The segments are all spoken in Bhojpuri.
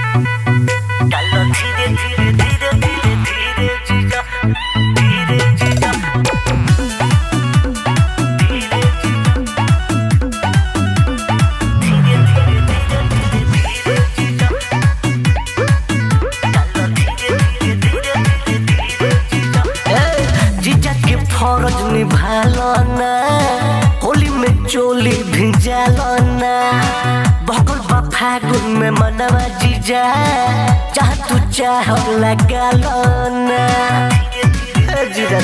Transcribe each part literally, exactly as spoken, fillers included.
डालो धीरे धीरे धीरे धीरे धीरे जीजा धीरे जीजा धीरे जीजा डालो धीरे धीरे धीरे धीरे धीरे जीजा जीजा के फरज निभालो ना होली में चोली भिंजालो ना बहकल बा फागुन में मनवा जीजा चाह तू चाह लगा लो ना जीजा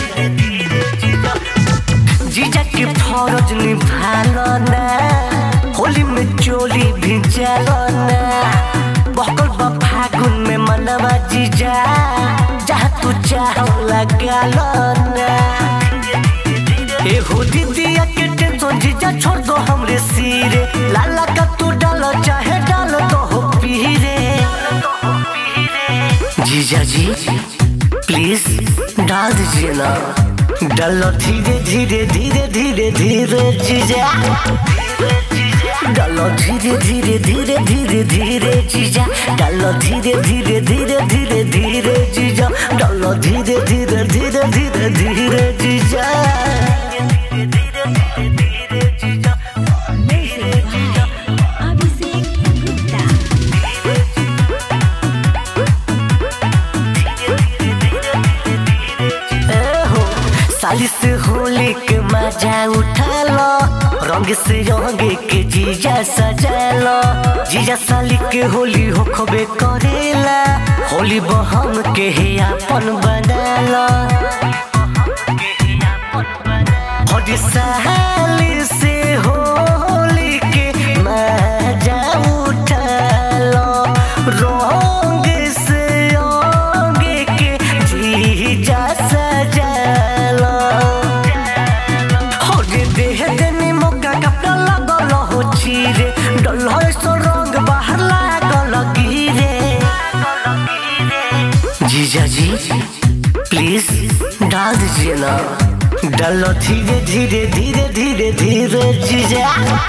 जीजा के फरज निभालो ना होली में चोली भिंजालो ना बहकल बा फागुन में मनवा जीजा चाह तू चाह लगा लो ना ए हो दीदिया के टेंशन जीजा छोड़ दो हमरे सिरे लाला का तू डालो चाहे डालो तो हो पीरे जीजा जी प्लीज डाल दीजिए ना डालो धीरे धीरे धीरे धीरे धीरे जीजा डालो धीरे धीरे धीरे धीरे धीरे जीजा डालो धीरे धीरे धीरे धीरे धीरे जीजा डालो धीरे धीरे धीरे धीरे धीरे जीजा साली से होली के मजा उठा लो रंग से रंग के जीजा सजा लो जीजा साली के होली हो खबे करेला होली बहन के है अपन बना लो होली साली से होली के मजा उठा लो रंग से रंग के जीजा सजा जीजा जी प्लीज डाल दीजिए ना डालो धीरे धीरे धीरे धीरे धीरे जीजा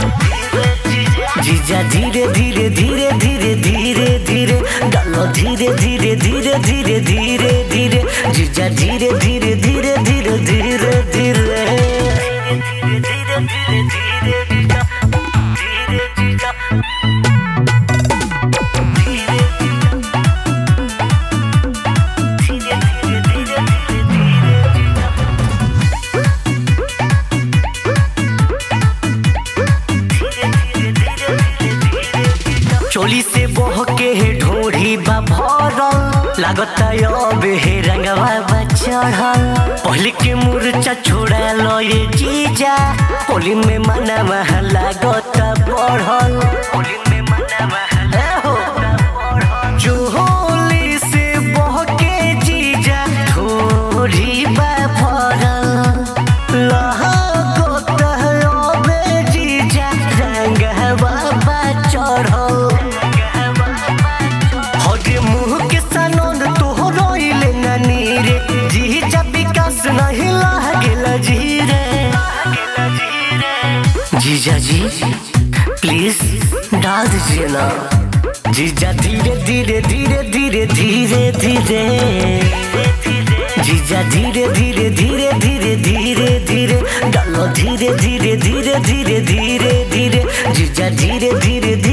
जीजा धीरे धीरे धीरे धीरे धीरे धीरे डालो धीरे धीरे धीरे धीरे धीरे धीरे जीजा धीरे धीरे धीरे धीरे धीरे धीरे चोली से बह के ढोढ़ी बा भरल लागता अब हे रंगवा बा चढ़ल पहले के मुरचा छोड़ा लो ये जीजा होली में मनवा लागता बढ़ल होली में मनवा हो जो होली से बह के जीजा ढोढ़ी बा भरल लागता अब जीजा रंगवा बा चढ़ल नहीं लागेला जीरे जीजा जी प्लीज डाल दीजिए ना जीजा धीरे धीरे धीरे धीरे धीरे धीरे जीजा धीरे धीरे धीरे धीरे धीरे धीरे डालो धीरे धीरे धीरे धीरे धीरे धीरे जीजा धीरे धीरे